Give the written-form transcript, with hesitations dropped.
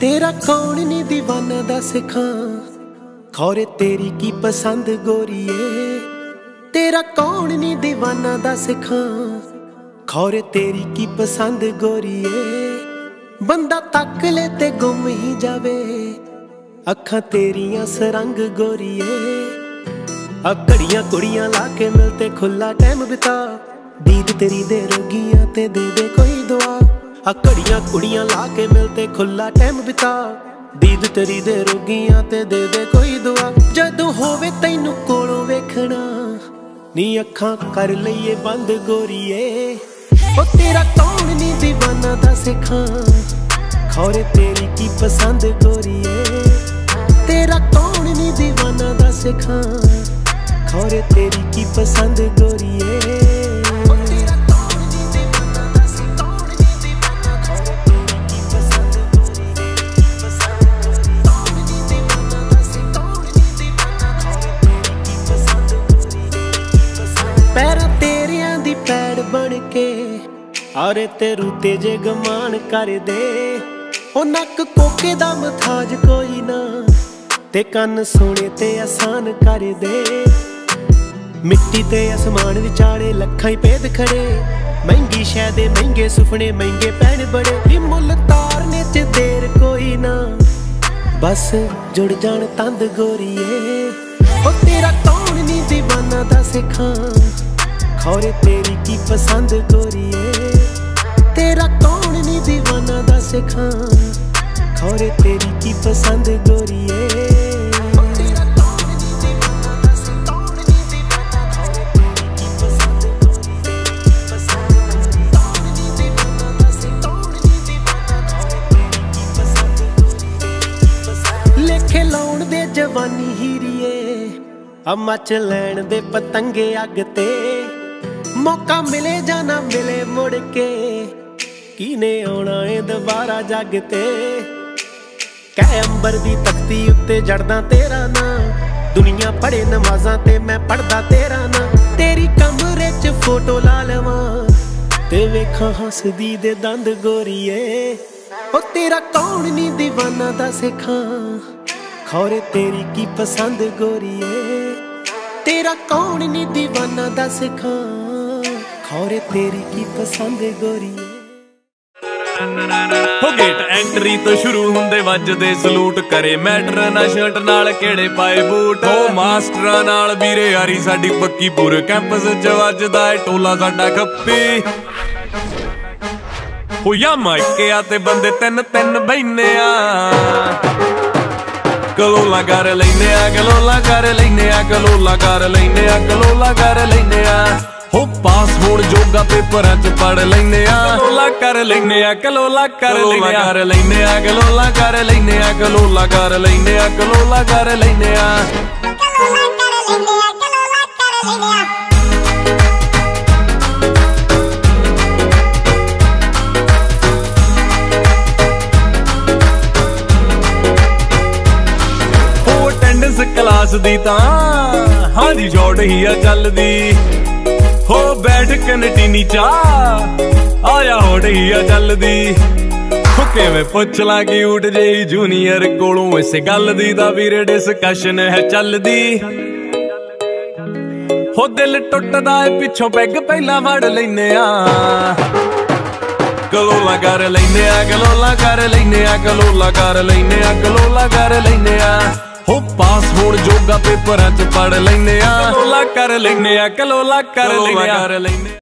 तेरा कौन नी दीवाना दस खां, खौरे तेरी की पसंद गोरीए। तेरा कौन नी दीवाना दस खां, खौरे तेरी की पसंद गोरीए। बंदा तक ले ते गुम ही जावे, अखां तेरियां सरंग गोरीए। घड़ियां कुड़ियां ला के मिलते खुला टाइम बिता, दीद तेरी दे रोगियां ते दे दे कोई दुआ। घड़ियां कुड़ियां ला के मिलते खुला टाइम बिता, दीद तेरी दे रोगियां ते दे दे कोई दुआ। जदों होवे तैनू कोलों वेखना, नी अखां कर लईए बंद गोरीए। ओ तेरा कौन नी दीवाना दस खां, खौरे तेरी की पसंद गोरीए। तेरा कौन नी दीवाना दस खां, खौरे तेरी की पसंद गोरीए। पैरां तेरियां दी पैड़ बन के आरे तेरू तेजे गमान कर दे। ओ नक कोके दा मथाज कोई ना, ते कन्न सोने ते आसान कर दे। मिट्टी ते आसमान विचाले लखां ही भेद खड़े, महंगी शै दे महंगे सुपने महंगे पैण बड़े। मुल तारने च देर कोई ना, बस जुड़ जान तंद गोरीए। ओ तेरा कौन नी दीवाना दस खां, खौरे तेरी की पसंद गोरीए। तेरा कौन नी दीवाना दस खां, खौरे तेरी की पसंद गोरीए। लेखे लाउण दे जवानी हीरीए, मच लैण दे पतंगे अग ते। मौका मिले जाना मिले मुड़ के, कीने आउणा ए दोबारा जग ते। कह अंबर दी तख्ती उत्ते जड़दा तेरा ना, दुनिया पढ़े नमाज़ां ते मैं पढ़दा तेरा ना। तेरी कमरे च फोटो ला लवां, ते वेखां हसदी दे दंद गोरीए। ओ तेरा कौन नी दीवाना दस खां, खौरे तेरी की पसंद गोरीए। तेरा कौन नी दीवाना दस खां, खौरे तेरी की पसंद गोरीए। हो गेट एंट्री तो शुरू हुंदे वजदे सलूट, करे मैटर ना शर्ट नाल केड़े पाए बूट। हो मास्टरां नाल वीरे यारी साडी पक्की, पूरे कैंपस च वजदा है टोला साडा खप्पी। हो या माइके आते बंदे तिन तिन बैठने आ, गलोला कर लैने आ गलोला कर लैने आ गलोला कर लैने आ गलोला कर लैने आ। हो पास होण जोगा पेपरां च पढ़ लैने आ, गलोला कर लैने आ गलोला कर लैने आ लैने आ गलोला कर लैने आ गलोला कर लैने आ गलोला कर लैने आ। क्लास दी तां हां दी जौड़ ही आ चलदी। हो बैठ कैंटीनी चा आया होड़ ही आ चलदी। हो किवें पुछ ला क्यूट जेही जूनियर कोलों, इस गल दी दा वीरे डिस्कशन है चलदी। हो दिल टुटदा है पिछों पैग पहला वड़ लैने आ, गलोला कर लैने आ गलोला कर लैने आ गलोला कर लैने आ गलोला कर लैने आ। हो पास होण जोगा पेपरां च पढ़ लैने आ, गलोला कर लैने आ गलोला कर लैने आ।